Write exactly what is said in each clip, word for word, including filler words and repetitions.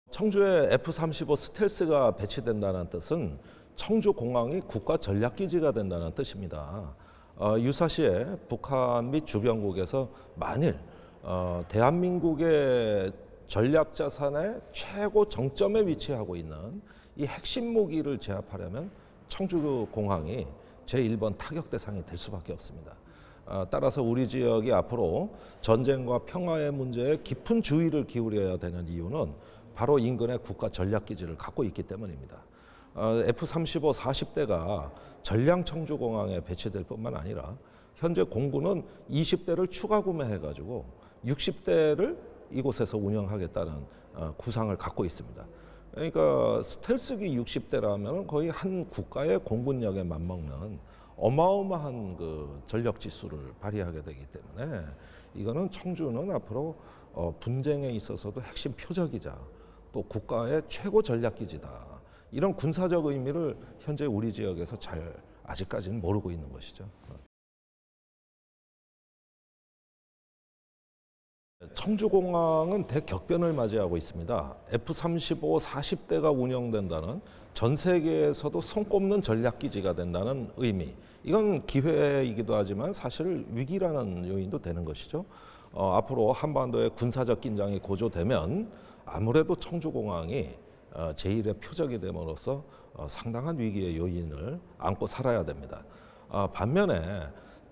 청주에 에프 삼십오 스텔스가 배치된다는 뜻은 청주공항이 국가 전략기지가 된다는 뜻입니다. 어, 유사시에 북한 및 주변국에서 만일 어, 대한민국의 전략자산의 최고 정점에 위치하고 있는 이 핵심 무기를 제압하려면 청주공항이 제일 번 타격 대상이 될 수밖에 없습니다. 어, 따라서 우리 지역이 앞으로 전쟁과 평화의 문제에 깊은 주의를 기울여야 되는 이유는 바로 인근의 국가 전략기지를 갖고 있기 때문입니다. 어, 에프 삼십오 사십 대가 전량 청주공항에 배치될 뿐만 아니라 현재 공군은 이십 대를 추가 구매해가지고 육십 대를 이곳에서 운영하겠다는 어, 구상을 갖고 있습니다. 그러니까 스텔스기 육십 대라면 거의 한 국가의 공군력에 맞먹는 어마어마한 그 전력 지수를 발휘하게 되기 때문에 이거는 청주는 앞으로 어, 분쟁에 있어서도 핵심 표적이자 또 국가의 최고 전략기지다. 이런 군사적 의미를 현재 우리 지역에서 잘 아직까지는 모르고 있는 것이죠. 청주공항은 대격변을 맞이하고 있습니다. 에프 삼십오 사십 대가 운영된다는 전 세계에서도 손꼽는 전략기지가 된다는 의미. 이건 기회이기도 하지만 사실 위기라는 요인도 되는 것이죠. 어, 앞으로 한반도의 군사적 긴장이 고조되면 아무래도 청주공항이 어, 제일의 표적이 됨으로써 어, 상당한 위기의 요인을 안고 살아야 됩니다. 어, 반면에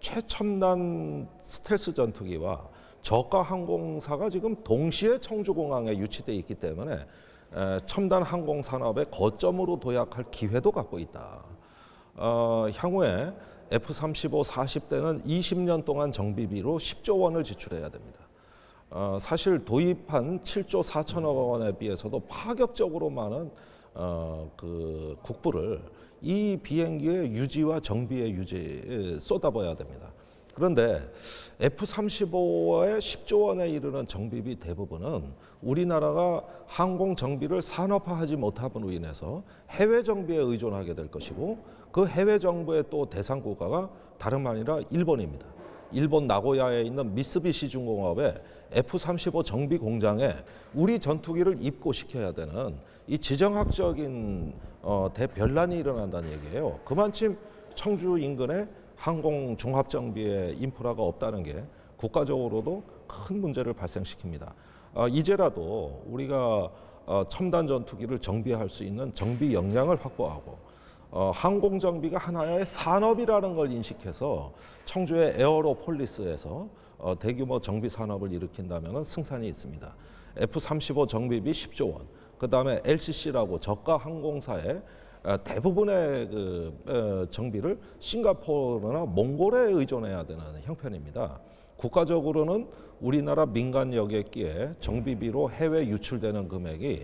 최첨단 스텔스 전투기와 저가 항공사가 지금 동시에 청주공항에 유치되어 있기 때문에 에, 첨단 항공산업의 거점으로 도약할 기회도 갖고 있다. 어, 향후에 에프 삼십오 사십 대는 이십 년 동안 정비비로 십조 원을 지출해야 됩니다. 어, 사실 도입한 칠조 사천억 원에 비해서도 파격적으로 많은 어, 그 국부를 이 비행기의 유지와 정비의 유지에 쏟아부어야 됩니다. 그런데 에프 삼십오의 십조 원에 이르는 정비비 대부분은 우리나라가 항공 정비를 산업화하지 못함으로 인해서 해외 정비에 의존하게 될 것이고 그 해외 정부의 또 대상 국가가 다름 아니라 일본입니다. 일본 나고야에 있는 미쓰비시 중공업의 에프 삼십오 정비 공장에 우리 전투기를 입고시켜야 되는 이 지정학적인 어, 대변란이 일어난다는 얘기예요. 그만큼 청주 인근에 항공 종합 정비의 인프라가 없다는 게 국가적으로도 큰 문제를 발생시킵니다. 어, 이제라도 우리가 어, 첨단 전투기를 정비할 수 있는 정비 역량을 확보하고 어, 항공 정비가 하나의 산업이라는 걸 인식해서 청주의 에어로폴리스에서 어, 대규모 정비 산업을 일으킨다면 승산이 있습니다. 에프 삼십오 정비비 십조 원, 그 다음에 엘씨씨라고 저가 항공사의 대부분의 그 정비를 싱가포르나 몽골에 의존해야 되는 형편입니다. 국가적으로는 우리나라 민간 여객기에 정비비로 해외 유출되는 금액이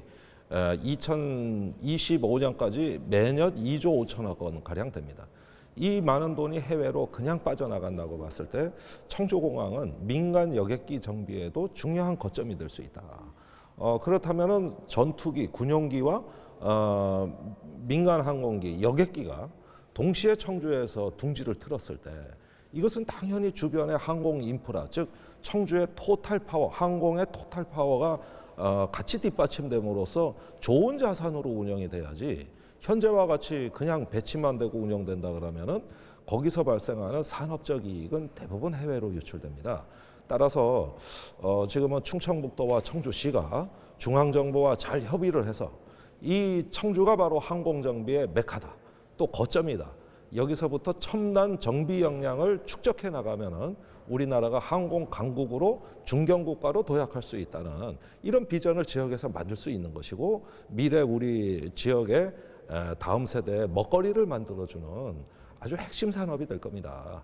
이천이십오 년까지 매년 이조 오천억 원 가량 됩니다. 이 많은 돈이 해외로 그냥 빠져나간다고 봤을 때 청주공항은 민간 여객기 정비에도 중요한 거점이 될 수 있다. 어, 그렇다면 전투기, 군용기와 어, 민간 항공기, 여객기가 동시에 청주에서 둥지를 틀었을 때 이것은 당연히 주변의 항공 인프라, 즉 청주의 토탈 파워, 항공의 토탈 파워가 어, 같이 뒷받침됨으로써 좋은 자산으로 운영이 돼야지 현재와 같이 그냥 배치만 되고 운영된다 그러면은 거기서 발생하는 산업적 이익은 대부분 해외로 유출됩니다. 따라서 어, 지금은 충청북도와 청주시가 중앙정부와 잘 협의를 해서 이 청주가 바로 항공정비의 메카다, 또 거점이다. 여기서부터 첨단 정비 역량을 축적해 나가면은 우리나라가 항공 강국으로 중견국가로 도약할 수 있다는 이런 비전을 지역에서 만들 수 있는 것이고 미래 우리 지역의 다음 세대의 먹거리를 만들어주는 아주 핵심 산업이 될 겁니다.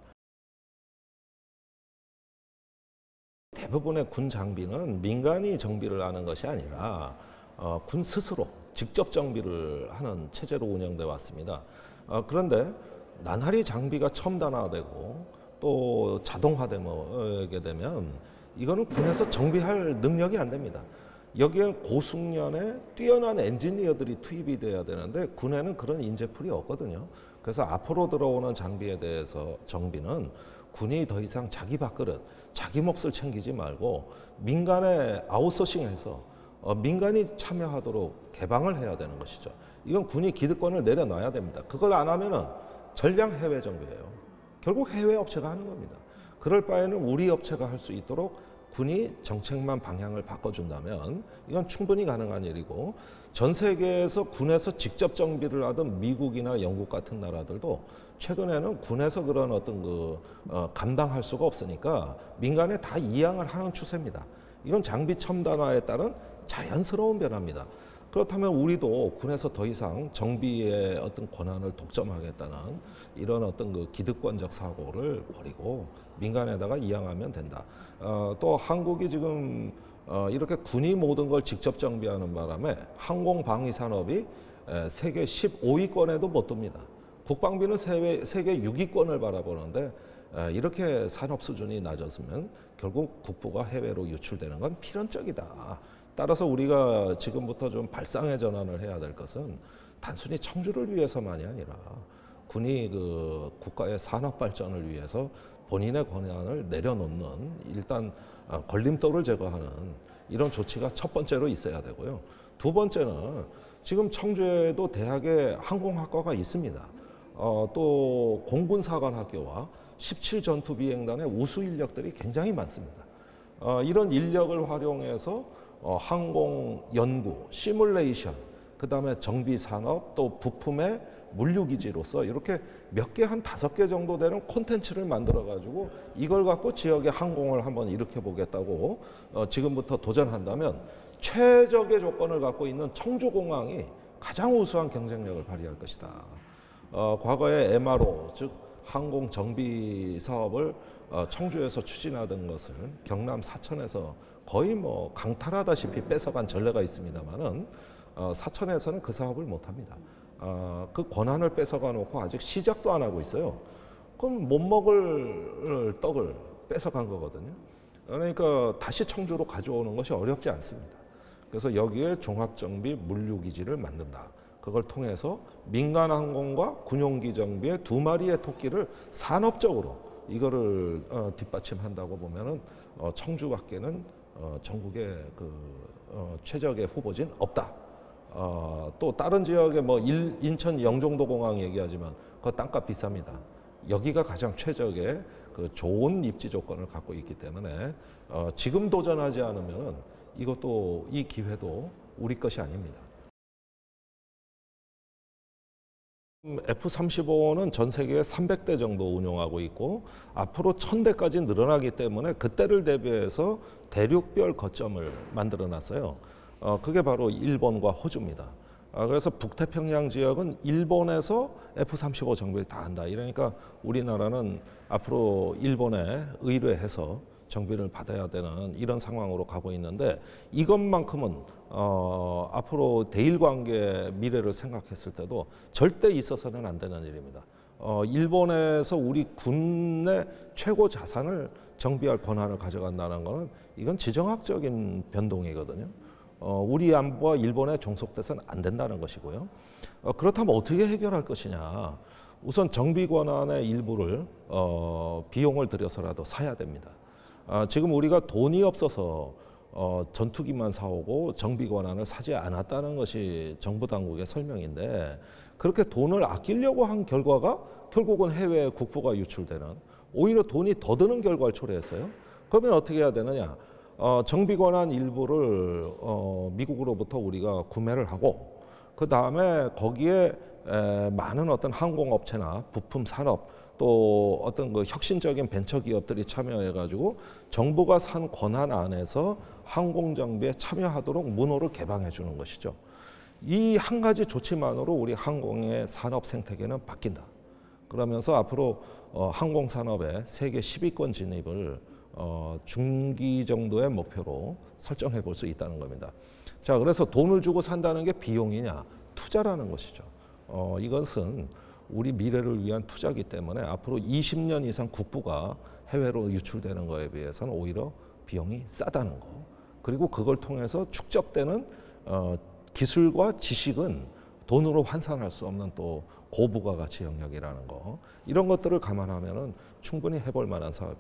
대부분의 군 장비는 민간이 정비를 하는 것이 아니라 어, 군 스스로 직접 정비를 하는 체제로 운영돼 왔습니다. 어, 그런데 나날이 장비가 첨단화되고 또 자동화되게 되면 이거는 군에서 정비할 능력이 안 됩니다. 여기엔 고숙련의 뛰어난 엔지니어들이 투입이 돼야 되는데 군에는 그런 인재풀이 없거든요. 그래서 앞으로 들어오는 장비에 대해서 정비는 군이 더 이상 자기 밥그릇, 자기 몫을 챙기지 말고 민간에 아웃소싱해서 어, 민간이 참여하도록 개방을 해야 되는 것이죠. 이건 군이 기득권을 내려놔야 됩니다. 그걸 안 하면은 전량 해외 정비예요. 결국 해외 업체가 하는 겁니다. 그럴 바에는 우리 업체가 할 수 있도록 군이 정책만 방향을 바꿔준다면 이건 충분히 가능한 일이고, 전 세계에서 군에서 직접 정비를 하던 미국이나 영국 같은 나라들도 최근에는 군에서 그런 어떤 그 어, 감당할 수가 없으니까 민간에 다 이양을 하는 추세입니다. 이건 장비 첨단화에 따른 자연스러운 변화입니다. 그렇다면 우리도 군에서 더 이상 정비의 어떤 권한을 독점하겠다는 이런 어떤 그 기득권적 사고를 버리고 민간에다가 이양하면 된다. 어, 또 한국이 지금 어, 이렇게 군이 모든 걸 직접 정비하는 바람에 항공방위 산업이 에, 세계 십오 위권에도 못 듭니다. 국방비는 세계, 세계 육 위권을 바라보는데 에, 이렇게 산업 수준이 낮아지면 결국 국부가 해외로 유출되는 건 필연적이다. 따라서 우리가 지금부터 좀 발상의 전환을 해야 될 것은 단순히 청주를 위해서만이 아니라 군이 그 국가의 산업 발전을 위해서 본인의 권한을 내려놓는 일단 걸림돌을 제거하는 이런 조치가 첫 번째로 있어야 되고요. 두 번째는 지금 청주에도 대학에 항공학과가 있습니다. 어, 또 공군사관학교와 십칠 전투비행단의 우수 인력들이 굉장히 많습니다. 어, 이런 인력을 활용해서 어, 항공 연구, 시뮬레이션, 그 다음에 정비 산업, 또 부품의 물류기지로서 이렇게 몇 개, 한 다섯 개 정도 되는 콘텐츠를 만들어가지고 이걸 갖고 지역의 항공을 한번 일으켜보겠다고 어, 지금부터 도전한다면 최적의 조건을 갖고 있는 청주공항이 가장 우수한 경쟁력을 발휘할 것이다. 어, 과거에 엠알오, 즉 항공 정비 사업을 어, 청주에서 추진하던 것을 경남 사천에서 거의 뭐 강탈하다시피 뺏어간 전례가 있습니다만은 어, 사천에서는 그 사업을 못합니다. 어, 그 권한을 뺏어가 놓고 아직 시작도 안 하고 있어요. 그럼 못 먹을 떡을 뺏어간 거거든요. 그러니까 다시 청주로 가져오는 것이 어렵지 않습니다. 그래서 여기에 종합정비 물류기지를 만든다. 그걸 통해서 민간항공과 군용기 정비의 두 마리의 토끼를 산업적으로 이거를 어, 뒷받침한다고 보면은 어, 청주밖에는 어, 전국의 그 어, 최적의 후보진 없다. 어, 또 다른 지역에 뭐 일, 인천 영종도 공항 얘기하지만 그 땅값 비쌉니다. 여기가 가장 최적의 그 좋은 입지 조건을 갖고 있기 때문에 어, 지금 도전하지 않으면은 이것도 이 기회도 우리 것이 아닙니다. 에프 삼십오는 전 세계에 삼백 대 정도 운용하고 있고 앞으로 천 대까지 늘어나기 때문에 그때를 대비해서 대륙별 거점을 만들어 놨어요. 어, 그게 바로 일본과 호주입니다. 아, 그래서 북태평양 지역은 일본에서 에프 삼십오 정비를 다 한다. 이러니까 우리나라는 앞으로 일본에 의뢰해서 정비를 받아야 되는 이런 상황으로 가고 있는데 이것만큼은 어, 앞으로 대일 관계 미래를 생각했을 때도 절대 있어서는 안 되는 일입니다. 어, 일본에서 우리 군의 최고 자산을 정비할 권한을 가져간다는 것은 이건 지정학적인 변동이거든요. 어, 우리 안보와 일본에 종속돼서는 안 된다는 것이고요. 어, 그렇다면 어떻게 해결할 것이냐. 우선 정비 권한의 일부를 어, 비용을 들여서라도 사야 됩니다. 아, 지금 우리가 돈이 없어서 어, 전투기만 사오고 정비 권한을 사지 않았다는 것이 정부 당국의 설명인데 그렇게 돈을 아끼려고 한 결과가 결국은 해외 국부가 유출되는 오히려 돈이 더 드는 결과를 초래했어요. 그러면 어떻게 해야 되느냐. 어, 정비 권한 일부를 어, 미국으로부터 우리가 구매를 하고 그 다음에 거기에 에, 많은 어떤 항공업체나 부품 산업 또 어떤 그 혁신적인 벤처 기업들이 참여해 가지고 정부가 산 권한 안에서 항공 정비에 참여하도록 문호를 개방해 주는 것이죠. 이 한 가지 조치만으로 우리 항공의 산업 생태계는 바뀐다. 그러면서 앞으로 어, 항공 산업의 세계 십 위권 진입을 어, 중기 정도의 목표로 설정해 볼 수 있다는 겁니다. 자, 그래서 돈을 주고 산다는 게 비용이냐? 투자라는 것이죠. 어, 이것은 우리 미래를 위한 투자이기 때문에 앞으로 이십 년 이상 국부가 해외로 유출되는 거에 비해서는 오히려 비용이 싸다는 거. 그리고 그걸 통해서 축적되는 어, 기술과 지식은 돈으로 환산할 수 없는 또 고부가가치 영역이라는 거. 이런 것들을 감안하면은 충분히 해볼 만한 사업입니다.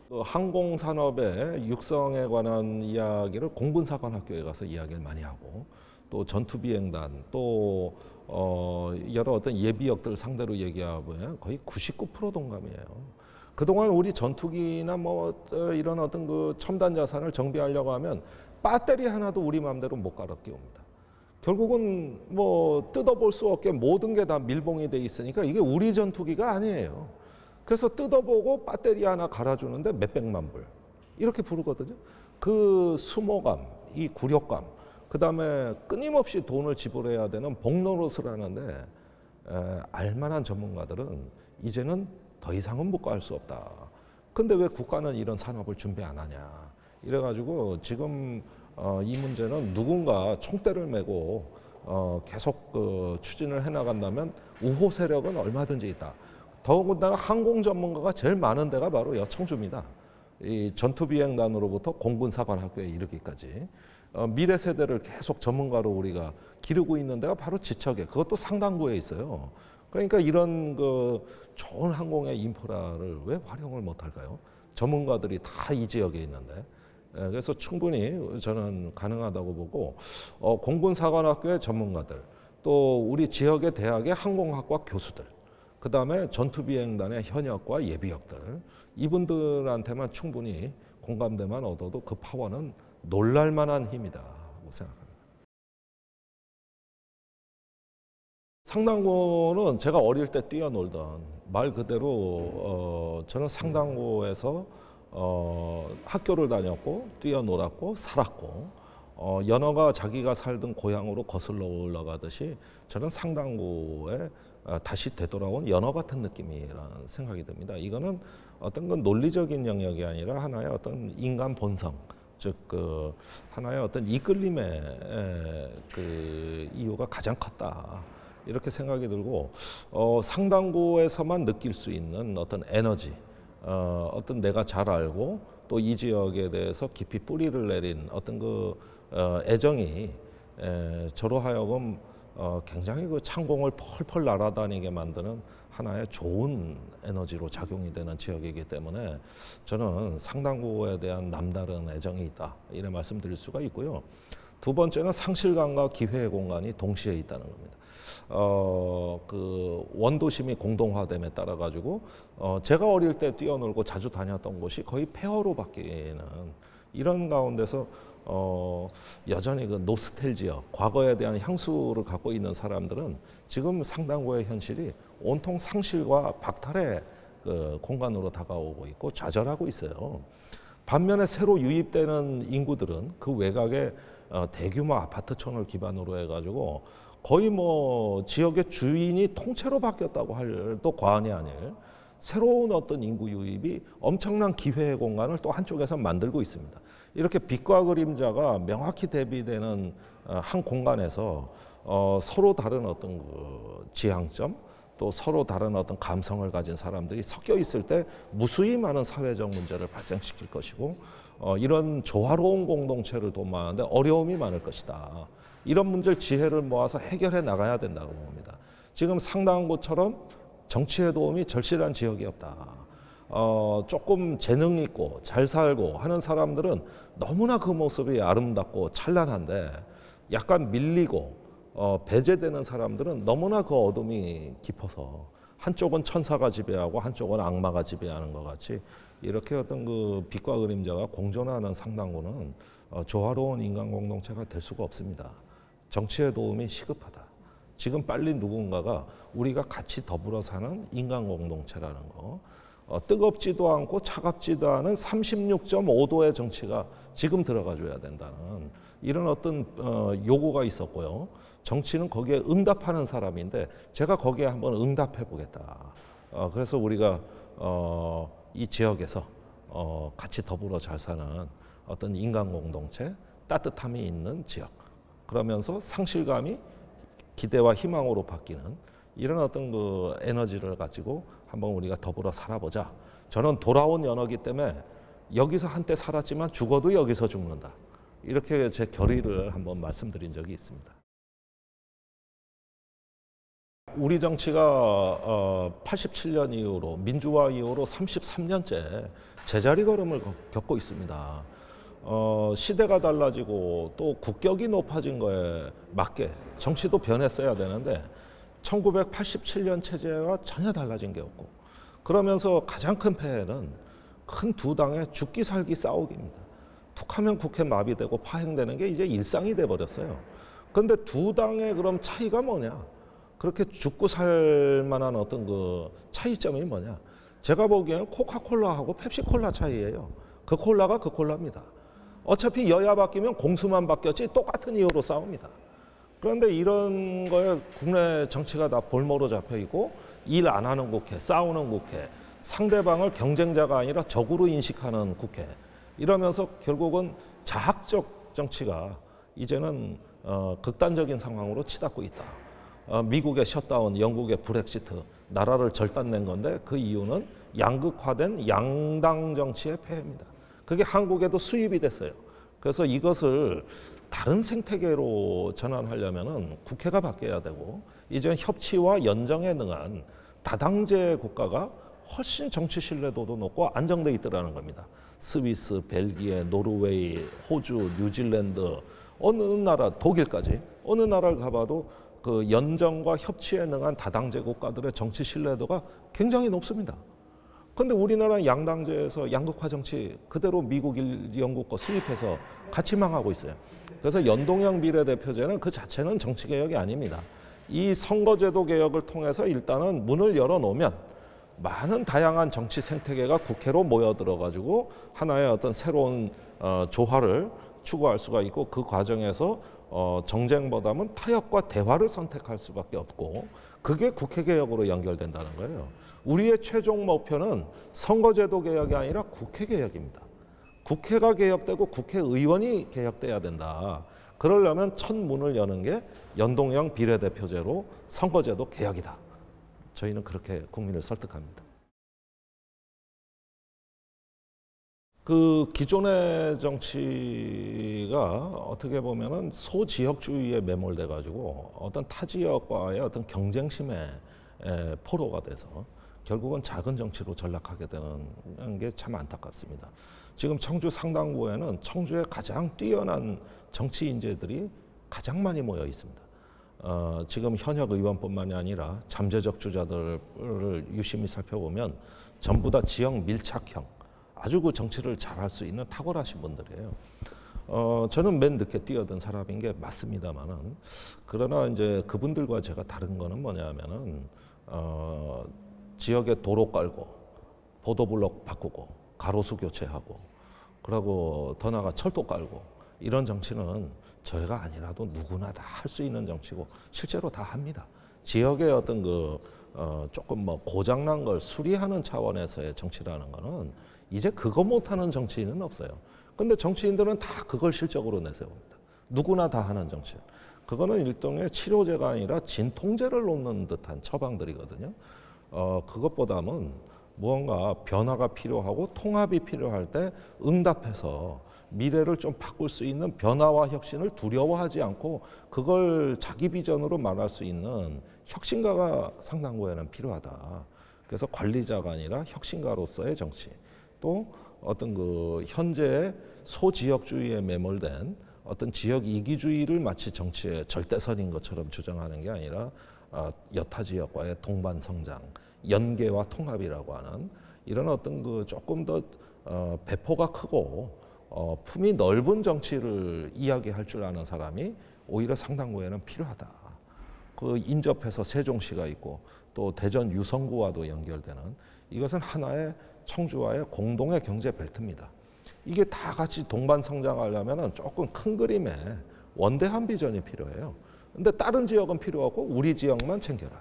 그 항공산업의 육성에 관한 이야기를 공군사관학교에 가서 이야기를 많이 하고 또 전투비행단 또 어 여러 어떤 예비역들 상대로 얘기하면 거의 구십구 퍼센트 동감이에요. 그동안 우리 전투기나 뭐 이런 어떤 그 첨단 자산을 정비하려고 하면 배터리 하나도 우리 마음대로 못 갈아 끼웁니다. 결국은 뭐 뜯어볼 수 없게 모든 게 다 밀봉이 돼 있으니까 이게 우리 전투기가 아니에요. 그래서 뜯어보고 배터리 하나 갈아주는데 몇백만 불 이렇게 부르거든요. 그 수모감, 이 굴욕감, 그 다음에 끊임없이 돈을 지불해야 되는 복노릇을 하는데 에, 알만한 전문가들은 이제는 더 이상은 묵과할 수 없다. 근데 왜 국가는 이런 산업을 준비 안 하냐. 이래가지고 지금 어, 이 문제는 누군가 총대를 메고 어, 계속 그 추진을 해나간다면 우호 세력은 얼마든지 있다. 더군다나 항공 전문가가 제일 많은 데가 바로 여청주입니다. 이 전투비행단으로부터 공군사관학교에 이르기까지 어, 미래 세대를 계속 전문가로 우리가 기르고 있는 데가 바로 지척에 그것도 상당구에 있어요. 그러니까 이런 그 좋은 항공의 인프라를 왜 활용을 못할까요? 전문가들이 다 이 지역에 있는데. 예, 그래서 충분히 저는 가능하다고 보고 어, 공군사관학교의 전문가들 또 우리 지역의 대학의 항공학과 교수들 그 다음에 전투비행단의 현역과 예비역들 이분들한테만 충분히 공감대만 얻어도 그 파워는 놀랄만한 힘이다고 생각합니다. 상당고는 제가 어릴 때 뛰어놀던 말 그대로 어, 저는 상당고에서 어, 학교를 다녔고 뛰어놀았고 살았고 어, 연어가 자기가 살던 고향으로 거슬러 올라가듯이 저는 상당고에 어, 다시 되돌아온 연어 같은 느낌이라는 생각이 듭니다. 이거는 어떤 건 논리적인 영역이 아니라 하나의 어떤 인간 본성, 즉 그 하나의 어떤 이끌림의 에, 그 이유가 가장 컸다. 이렇게 생각이 들고 어, 상당고에서만 느낄 수 있는 어떤 에너지, 어, 어떤 내가 잘 알고 또 이 지역에 대해서 깊이 뿌리를 내린 어떤 그 어, 애정이 에, 저로 하여금 어, 굉장히 그 창공을 펄펄 날아다니게 만드는 하나의 좋은 에너지로 작용이 되는 지역이기 때문에 저는 상당고에 대한 남다른 애정이 있다 이런 말씀드릴 수가 있고요. 두 번째는 상실감과 기회의 공간이 동시에 있다는 겁니다. 어, 그 원도심이 공동화됨에 따라 가지고 어, 제가 어릴 때 뛰어놀고 자주 다녔던 곳이 거의 폐허로 바뀌는 이런 가운데서 어, 여전히 그 노스텔지어, 과거에 대한 향수를 갖고 있는 사람들은 지금 상당고의 현실이 온통 상실과 박탈의 그 공간으로 다가오고 있고 좌절하고 있어요. 반면에 새로 유입되는 인구들은 그 외곽에 어, 대규모 아파트촌을 기반으로 해가지고 거의 뭐 지역의 주인이 통째로 바뀌었다고 할 또 과언이 아닐 새로운 어떤 인구 유입이 엄청난 기회의 공간을 또 한쪽에서 만들고 있습니다. 이렇게 빛과 그림자가 명확히 대비되는 한 공간에서 어, 서로 다른 어떤 그 지향점 또 서로 다른 어떤 감성을 가진 사람들이 섞여 있을 때 무수히 많은 사회적 문제를 발생시킬 것이고 어, 이런 조화로운 공동체를 도모하는데 어려움이 많을 것이다. 이런 문제를 지혜를 모아서 해결해 나가야 된다고 봅니다. 지금 상당고처럼 정치의 도움이 절실한 지역이 없다. 어, 조금 재능 있고 잘 살고 하는 사람들은 너무나 그 모습이 아름답고 찬란한데 약간 밀리고 어, 배제되는 사람들은 너무나 그 어둠이 깊어서 한쪽은 천사가 지배하고 한쪽은 악마가 지배하는 것 같이 이렇게 어떤 그 빛과 그림자가 공존하는 상당고는 어, 조화로운 인간 공동체가 될 수가 없습니다. 정치의 도움이 시급하다. 지금 빨리 누군가가 우리가 같이 더불어 사는 인간 공동체라는 거 어, 뜨겁지도 않고 차갑지도 않은 삼십육 점 오 도의 정치가 지금 들어가 줘야 된다는 이런 어떤 어, 요구가 있었고요. 정치는 거기에 응답하는 사람인데 제가 거기에 한번 응답해 보겠다. 어, 그래서 우리가 어, 이 지역에서 어, 같이 더불어 잘 사는 어떤 인간 공동체, 따뜻함이 있는 지역. 그러면서 상실감이 기대와 희망으로 바뀌는 이런 어떤 그 에너지를 가지고 한번 우리가 더불어 살아보자. 저는 돌아온 연어기 때문에 여기서 한때 살았지만 죽어도 여기서 죽는다. 이렇게 제 결의를 한번 말씀드린 적이 있습니다. 우리 정치가 어, 팔십칠 년 이후로 민주화 이후로 삼십삼 년째 제자리 걸음을 겪고 있습니다. 어, 시대가 달라지고 또 국격이 높아진 거에 맞게 정치도 변했어야 되는데 천구백팔십칠 년 체제와 전혀 달라진 게 없고, 그러면서 가장 큰 폐해는 큰 두 당의 죽기 살기 싸우기입니다. 툭하면 국회 마비되고 파행되는 게 이제 일상이 돼버렸어요. 그런데 두 당의 그럼 차이가 뭐냐? 그렇게 죽고 살 만한 어떤 그 차이점이 뭐냐? 제가 보기에는 코카콜라하고 펩시콜라 차이예요. 그 콜라가 그 콜라입니다. 어차피 여야 바뀌면 공수만 바뀌었지 똑같은 이유로 싸웁니다. 그런데 이런 거에 국내 정치가 다 볼모로 잡혀 있고, 일 안 하는 국회, 싸우는 국회, 상대방을 경쟁자가 아니라 적으로 인식하는 국회, 이러면서 결국은 자학적 정치가 이제는 어, 극단적인 상황으로 치닫고 있다. 어, 미국의 셧다운, 영국의 브렉시트, 나라를 절단낸 건데 그 이유는 양극화된 양당 정치의 폐해입니다. 그게 한국에도 수입이 됐어요. 그래서 이것을 다른 생태계로 전환하려면은 국회가 바뀌어야 되고, 이제 협치와 연정에 능한 다당제 국가가 훨씬 정치 신뢰도도 높고 안정돼 있더라는 겁니다. 스위스, 벨기에, 노르웨이, 호주, 뉴질랜드, 어느 나라, 독일까지 어느 나라를 가봐도 그 연정과 협치에 능한 다당제 국가들의 정치 신뢰도가 굉장히 높습니다. 그런데 우리나라 양당제에서 양극화 정치 그대로 미국, 영국 거 수입해서 같이 망하고 있어요. 그래서 연동형 비례대표제는 그 자체는 정치개혁이 아닙니다. 이 선거제도 개혁을 통해서 일단은 문을 열어놓으면 많은 다양한 정치 생태계가 국회로 모여들어가지고 하나의 어떤 새로운 어, 조화를 추구할 수가 있고, 그 과정에서 어, 정쟁보다는 타협과 대화를 선택할 수밖에 없고, 그게 국회 개혁으로 연결된다는 거예요. 우리의 최종 목표는 선거제도 개혁이 아니라 국회 개혁입니다. 국회가 개혁되고 국회의원이 개혁돼야 된다. 그러려면 첫 문을 여는 게 연동형 비례대표제로 선거제도 개혁이다. 저희는 그렇게 국민을 설득합니다. 그 기존의 정치가 어떻게 보면은 소지역주의에 매몰돼 가지고 어떤 타 지역과의 어떤 경쟁심에 포로가 돼서 결국은 작은 정치로 전락하게 되는 게 참 안타깝습니다. 지금 청주 상당구에는 청주의 가장 뛰어난 정치 인재들이 가장 많이 모여 있습니다. 어, 지금 현역 의원뿐만이 아니라 잠재적 주자들을 유심히 살펴보면 전부 다 지역 밀착형, 아주 그 정치를 잘할 수 있는 탁월하신 분들이에요. 어, 저는 맨 늦게 뛰어든 사람인 게 맞습니다만은, 그러나 이제 그분들과 제가 다른 거는 뭐냐면은 어, 지역에 도로 깔고 보도블록 바꾸고 가로수 교체하고, 그러고 더 나아가 철도 깔고, 이런 정치는 저희가 아니라도 누구나 다 할 수 있는 정치고 실제로 다 합니다. 지역의 어떤 그 어, 조금 뭐 고장난 걸 수리하는 차원에서의 정치라는 거는 이제 그거 못하는 정치인은 없어요. 근데 정치인들은 다 그걸 실적으로 내세웁니다. 누구나 다 하는 정치. 그거는 일종의 치료제가 아니라 진통제를 놓는 듯한 처방들이거든요. 어, 그것보다는 무언가 변화가 필요하고 통합이 필요할 때 응답해서 미래를 좀 바꿀 수 있는 변화와 혁신을 두려워하지 않고 그걸 자기 비전으로 말할 수 있는 혁신가가 상당구에는 필요하다. 그래서 관리자가 아니라 혁신가로서의 정치, 또 어떤 그 현재의 소지역주의에 매몰된 어떤 지역 이기주의를 마치 정치의 절대선인 것처럼 주장하는 게 아니라 여타 지역과의 동반 성장, 연계와 통합이라고 하는 이런 어떤 그 조금 더 배포가 크고 어, 품이 넓은 정치를 이야기할 줄 아는 사람이 오히려 상당구에는 필요하다. 그 인접해서 세종시가 있고 또 대전 유성구와도 연결되는, 이것은 하나의 청주와의 공동의 경제 벨트입니다. 이게 다 같이 동반 성장하려면 조금 큰 그림에 원대한 비전이 필요해요. 근데 다른 지역은 필요 없고 우리 지역만 챙겨라.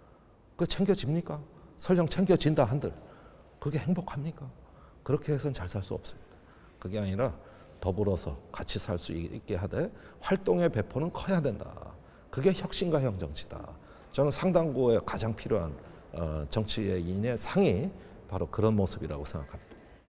그 챙겨집니까? 설령 챙겨진다 한들 그게 행복합니까? 그렇게 해서는 잘 살 수 없습니다. 그게 아니라 더불어서 같이 살 수 있게 하되 활동의 배포는 커야 된다. 그게 혁신가형 정치다. 저는 상당구에 가장 필요한 정치인의 상이 바로 그런 모습이라고 생각합니다.